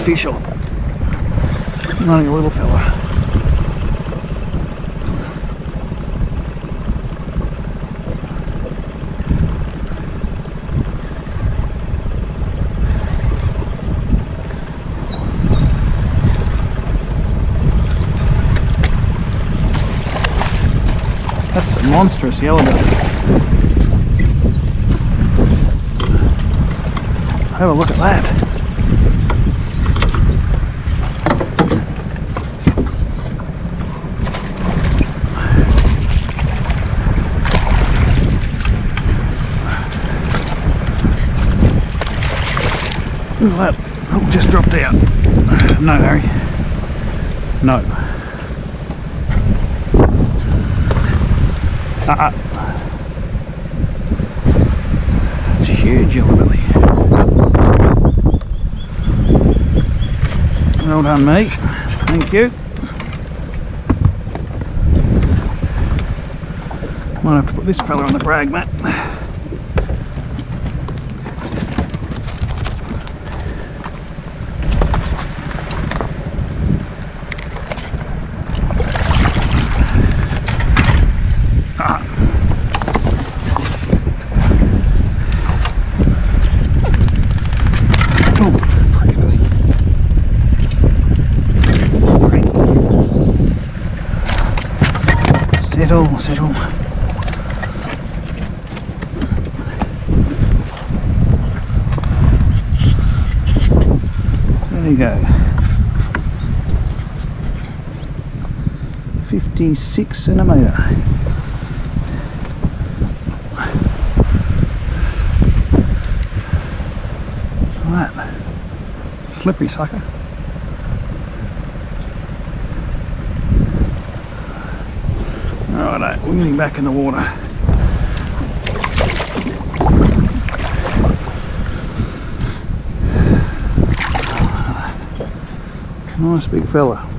fish on. Only a little fella. That's a monstrous yellowbelly. Have a look at that. Look at that. Oh, just dropped out. No, Harry. No. It's a huge yellowbelly. Well done, mate. Thank you. Might have to put this fella on the brag mat. Settle. There you go. 56 centimetre. That slippery sucker. Alright, we're getting back in the water. Nice big fella.